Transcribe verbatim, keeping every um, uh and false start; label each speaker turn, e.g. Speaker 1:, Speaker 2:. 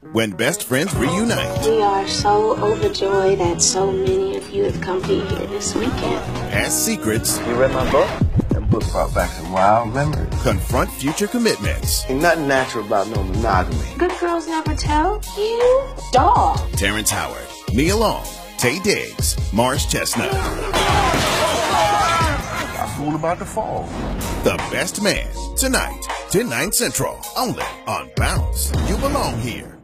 Speaker 1: when best friends reunite.
Speaker 2: We are so overjoyed that so many of you have come be here this weekend.
Speaker 1: As secrets.
Speaker 3: You read my book? That book brought back some wild memories.
Speaker 1: Confront future commitments.
Speaker 3: Ain't nothing natural about no monogamy.
Speaker 2: Good girls never tell. You dog.
Speaker 1: Terrence Howard, Nia Long, Taye Diggs, Morris Chestnut.
Speaker 3: I fool about to fall.
Speaker 1: The Best Man, tonight, ten, nine Central, only on Bounce. You belong here.